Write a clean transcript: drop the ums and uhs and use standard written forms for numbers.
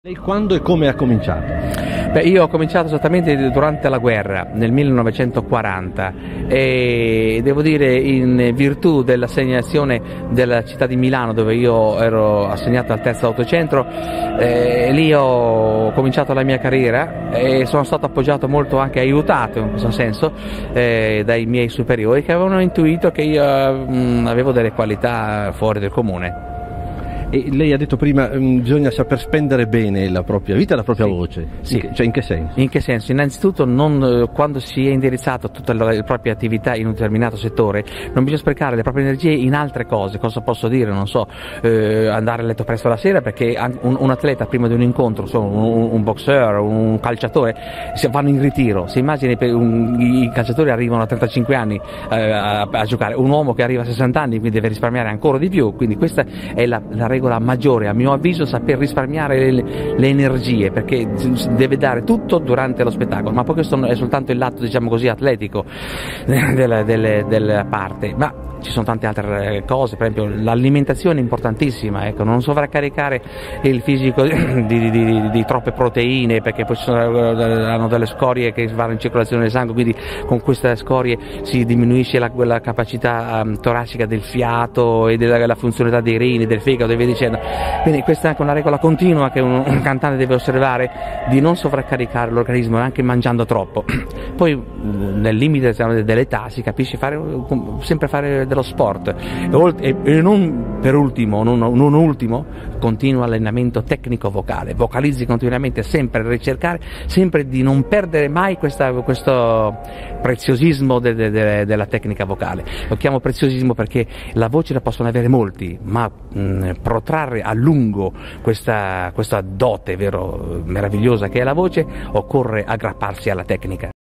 Lei quando e come ha cominciato? Beh, io ho cominciato esattamente durante la guerra, nel 1940, e devo dire in virtù dell'assegnazione della città di Milano, dove io ero assegnato al terzo autocentro, lì ho cominciato la mia carriera e sono stato appoggiato molto, anche aiutato in questo senso, dai miei superiori, che avevano intuito che io avevo delle qualità fuori del comune. E lei ha detto prima bisogna saper spendere bene la propria vita e la propria voce. Sì. Cioè in che senso? In che senso? Innanzitutto quando si è indirizzato tutta la propria attività in un determinato settore non bisogna sprecare le proprie energie in altre cose. Cosa posso dire? Non so, andare a letto presto la sera, perché un atleta prima di un incontro, un boxer, un calciatore, vanno in ritiro. Si immagini i calciatori arrivano a 35 anni a giocare, un uomo che arriva a 60 anni quindi deve risparmiare ancora di più, quindi questa è la regola maggiore, a mio avviso, saper risparmiare le energie, perché deve dare tutto durante lo spettacolo, ma poi questo è soltanto il lato, diciamo così, atletico della parte, ma ci sono tante altre cose. Per esempio l'alimentazione è importantissima, ecco, non sovraccaricare il fisico di troppe proteine, perché poi hanno delle scorie che vanno in circolazione del sangue, quindi con queste scorie si diminuisce la capacità toracica del fiato e della funzionalità dei reni, del fegato e via dicendo. Quindi questa è anche una regola continua che un cantante deve osservare, di non sovraccaricare l'organismo anche mangiando troppo. Poi nel limite dell'età si capisce sempre fare dello sport, e non per ultimo, non ultimo, continuo allenamento tecnico vocale, vocalizzi continuamente, sempre ricercare, sempre di non perdere mai questo preziosismo della tecnica vocale. Lo chiamo preziosismo perché la voce la possono avere molti, ma protrarre a lungo questa dote meravigliosa che è la voce, occorre aggrapparsi alla tecnica.